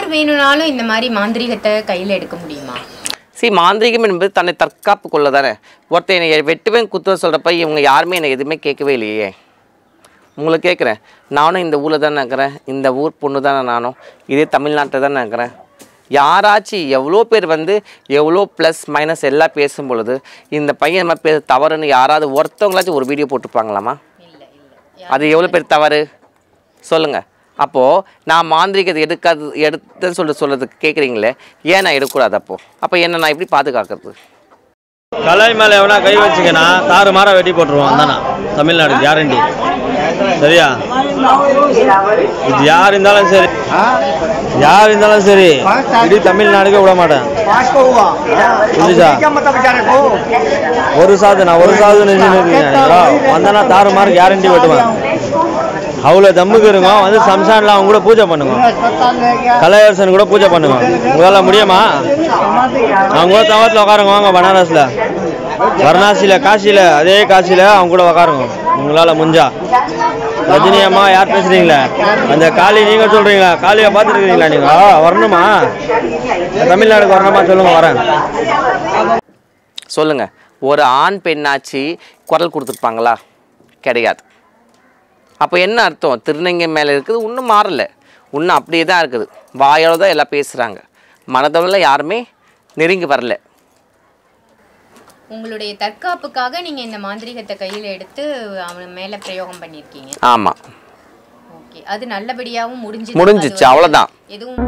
வேணும்னாலும் இந்த மாதிரி மாந்திரீகத்தை கையில் எடுக்க முடியுமா? மாந்திரீகம் என்பது தன்னை தற்காப்பு கொள்ள தானே. ஒருத்தர் என்னை வெட்டுவேன் குத்துவேன் சொல்கிறப்ப இவங்க யாருமே என்னை எதுவுமே கேட்கவே இல்லையே. உங்களை கேட்குறேன், நானும் இந்த ஊரில் தானே இருக்கிறேன், இந்த ஊர் பொண்ணு தானே நானும், இதே தமிழ்நாட்டில் தானே இருக்கிறேன். யாராச்சும் எவ்வளோ பேர் வந்து எவ்வளோ ப்ளஸ் மைனஸ் எல்லாம் பேசும் பொழுது இந்த பையன் நம்ம பேர் தவறுன்னு யாராவது ஒருத்தவங்களாச்சும் ஒரு வீடியோ போட்டுருப்பாங்களாமா? அது எவ்வளோ பேர் தவறு சொல்லுங்கள். அப்போது நான் மாந்திரிகத்தை எடுத்தேன்னு சொல்கிறதுக்கு கேட்குறீங்களே, ஏன் நான் எடுக்கக்கூடாது? அப்போ என்ன நான் எப்படி பாதுகாக்கிறது? கலை மேலே எவனா கை வச்சுக்கன்னா தாறு மாற வெட்டி போட்டுருவோம் தானே தமிழ்நாடு கேரண்டி. சரியா? இது யார் இருந்தாலும் சரி, யார் இருந்தாலும் சரி, இடி தமிழ்நாடுக்கே விட மாட்டேன். புரியுதா? ஒரு சாது வந்தேன்னா தாறு மாற கேரண்டி வெட்டுவேன். அவ்வளோ தம்முக்கு இருங்க. வந்து சம்சானில் அவங்க கூட பூஜை பண்ணுங்க, கலையரசன் கூட பூஜை பண்ணுங்க. உங்களால் முடியுமா? அவங்க கூட தவத்தில் உட்காருங்க. வாங்க பனாரஸில், வாரணாசியில், காசியில், அதே காசியில் அவங்க கூட உட்காருங்க உங்களால் முடிஞ்சா. ரஜினி அம்மா யார் பேசுகிறீங்களே அந்த காளி நீங்கள் சொல்கிறீங்களா? காளியை பார்த்துருக்கீங்களா நீங்கள்? வரணுமா? தமிழ்நாடுக்கு வரணுமா சொல்லுங்கள், வரேன். சொல்லுங்கள். ஒரு ஆண் பெண்ணாச்சு குரல் கொடுத்துருப்பாங்களா? கிடையாது. அப்போ என்ன அர்த்தம்? திருநங்கை மேலே இருக்குது, இன்னும் மாறலை, இன்னும் அப்படியே தான் இருக்குது. வாயால் தான் எல்லாம் பேசுகிறாங்க, மனதளவில் யாருமே நெருங்கி வரல. உங்களுடைய தற்காப்புக்காக நீங்கள் இந்த மாந்திரீகத்தை கையில் எடுத்து அவன் மேலே பிரயோகம் பண்ணியிருக்கீங்க. ஆமாம். ஓகே, அது நல்லபடியாகவும் முடிஞ்சிச்சு, அவ்வளோதான். எதுவும்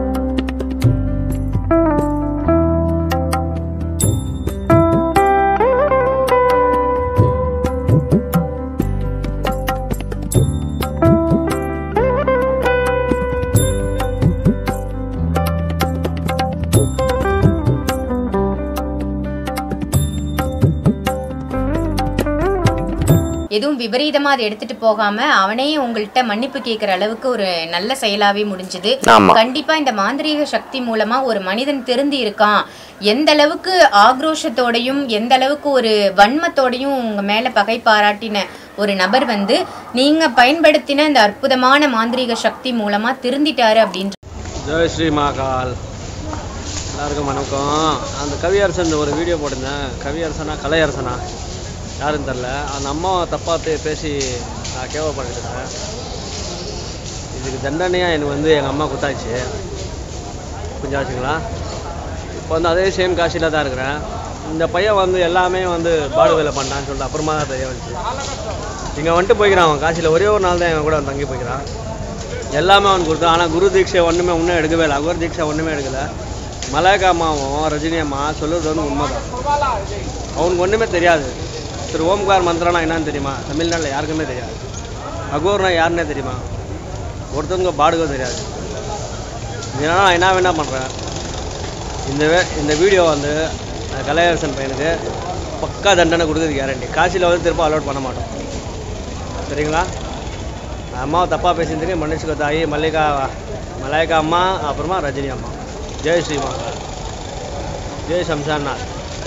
எதுவும் விபரீதமா அதை எடுத்துட்டு போகாம அவனே உங்கள்கிட்ட மன்னிப்பு கேட்கிற அளவுக்கு ஒரு நல்ல செயலாவே முடிஞ்சது. கண்டிப்பா இந்த மாந்திரீக சக்தி மூலமா ஒரு மனிதன் திருந்தி இருக்கான், எந்த அளவுக்கு ஆக்ரோஷத்தோடையும் எந்த அளவுக்கு ஒரு வன்மத்தோடையும் உங்க மேல பகை பாராட்டின ஒரு நபர் வந்து நீங்க பயன்படுத்தின இந்த அற்புதமான மாந்திரீக சக்தி மூலமா திருந்திட்டாரு அப்படின்ற. ஜெய் ஸ்ரீ மகாகால். எல்லாருக்கும் வணக்கம். அந்த கவியரசன் ஒரு வீடியோ போட்டிருந்தேன். கவியரசனா கலையரசனா யாருன்னு தெரில. அந்த அம்மாவை தப்பாக பேசி நான் கேவப்பட்டுருக்கேன். இதுக்கு தண்டனையாக எனக்கு வந்து எங்கள் அம்மா குத்தாச்சு. கொஞ்சம் ஆச்சுங்களா? இப்போ வந்து அதே சேம் காசியில் தான் இருக்கிறேன். இந்த பையன் வந்து எல்லாமே வந்து பாடு வேலை பண்ணான்னு சொல்லிட்டு அப்புறமா தான் தெரிய வந்துச்சு. இங்கே வந்துட்டு போய்க்கிறான் அவன் காசியில். ஒரே ஒரு நாள் தான் என் கூட தங்கி போய்க்கிறான். எல்லாமே அவன் கொடுத்தான். ஆனால் குரு தீட்சை ஒன்றுமே இன்னும் எடுக்கவே இல்லை. அகோர தீட்சை ஒன்றுமே எடுக்கலை. மலாய்க்கா அம்மாவும் ரஜினி அம்மா சொல்லுறது வந்து உண்மை தான். அவனுக்கு ஒன்றுமே தெரியாது. திரு ஓம்கார் மந்திரம்னா என்னன்னு தெரியுமா? தமிழ்நாட்டில் யாருக்குமே தெரியாது. அகோர்னா யாருன்னே தெரியுமா? ஒருத்தவங்க பாடுகோ தெரியாது. இதனால் நான் என்ன பண்ணுறேன், இந்த வீடியோ வந்து கலையரசன் பையனுக்கு பக்கா தண்டனை கொடுக்குறது கேரண்டி. காசியில் வந்து திரும்ப அலோட் பண்ண மாட்டோம். சரிங்களா? அம்மாவை தப்பாக பேசியிருந்துக்கு மன்னிச்சுக்கோ தாயி. மலாய்க்கா அம்மா, அப்புறமா ரஜினி அம்மா. ஜெய் ஸ்ரீமா, ஜெய் சம்சான்நாத்.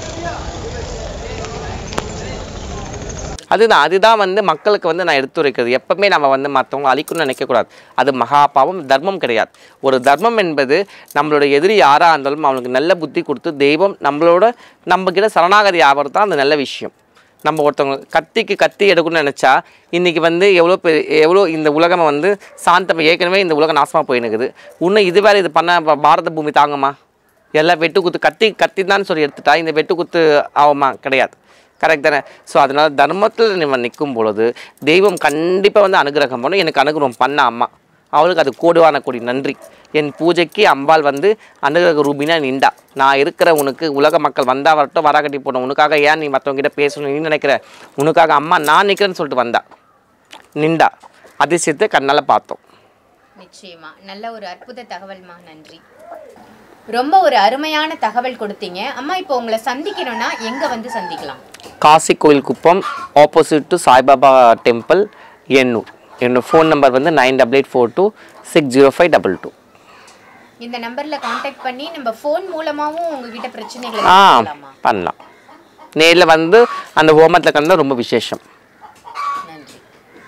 அதுதான் வந்து மக்களுக்கு வந்து நான் எடுத்துரைக்கிறது. எப்பவுமே நம்ம வந்து மற்றவங்க அழிக்கணும்னு நினைக்கக்கூடாது. அது மகாபாவம், தர்மம் கிடையாது. ஒரு தர்மம் என்பது நம்மளோட எதிரி யாராக இருந்தாலும் அவனுக்கு நல்ல புத்தி கொடுத்து தெய்வம் நம்மக்கிட்ட சரணாகதி ஆகிறது தான் அந்த நல்ல விஷயம். நம்ம ஒருத்தவங்க கத்தி எடுக்கணும்னு நினச்சா இன்றைக்கி வந்து எவ்வளோ இந்த உலகம் வந்து சாந்தம். ஏற்கனவே இந்த உலகம் நாசமாக போயினுக்குது. இன்னும் இது வேறு இது பண்ண பாரத பூமி தாங்குமா? எல்லாம் வெட்டுக்குத்து கத்தி தான் சொல்லி எடுத்துட்டா இந்த வெட்டுக்குத்து ஆகுமா? கிடையாது. கரெக்ட் தானே? ஸோ அதனால் தர்மத்தில் நம்ம நிற்கும் பொழுது தெய்வம் கண்டிப்பாக வந்து அனுகிரகம் பண்ணும். எனக்கு அனுகிரகம் பண்ண அம்மா, அவளுக்கு அது கோடுவான கோடி நன்றி. என் பூஜைக்கு அம்பாள் வந்து அனுகிரக ரூபினா நின்றா. நான் இருக்கிற உனக்கு உலக மக்கள் வந்தால் வரட்டும், வராக்கட்டி போடணும், உனக்காக ஏன் நீ மற்றவங்ககிட்ட பேசணும் நீ நினைக்கிற, உனக்காக அம்மா நான் நிற்கிறேன்னு சொல்லிட்டு வந்தா, நின்றா. அதிசயத்தை கண்ணால் பார்த்தோம். நிச்சயமா நல்ல ஒரு அற்புத தகவல்மா, நன்றி. ரொம்ப ஒரு அருமையான தகவல் கொடுத்தீங்க அம்மா. இப்போ உங்களை சந்திக்கணும்னா எங்கே வந்து சந்திக்கலாம்? Kasi Koil Kuppam, opposite to Saibaba temple, Ennore. என்னோட ஃபோன் நம்பர் வந்து 9842605222. இந்த நம்பரில் காண்டாக்ட் பண்ணி நம்ம ஃபோன் மூலமாகவும் உங்ககிட்ட பிரச்சனைகளை பண்ணலாம். நேரில் வந்து அந்த ஹோமத்தில் கலந்தால் ரொம்ப விசேஷம்.